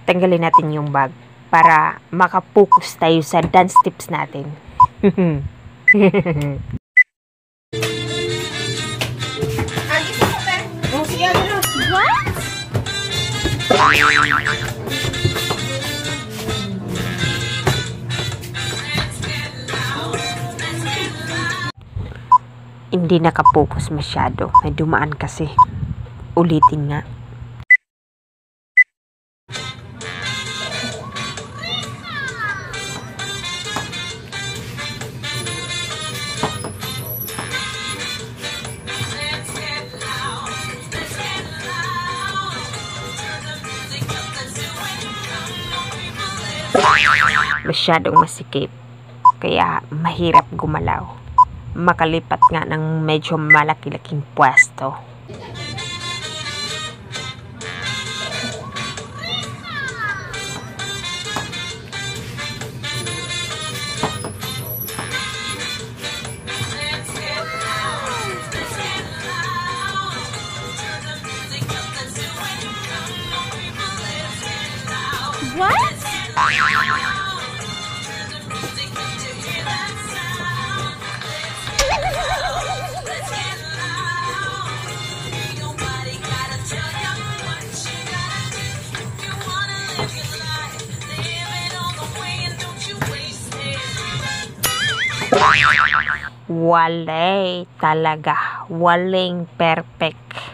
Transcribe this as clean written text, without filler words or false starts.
tanggalin natin yung bag para makapokus tayo sa dance tips natin. Hindi nakapokus masyado. May dumaan kasi. Ulitin nga. Masyadong masikip. Kaya mahirap gumalaw. Makalipat nga ng medyo malaki-laking pwesto. What? Walay talaga. Waling perfect.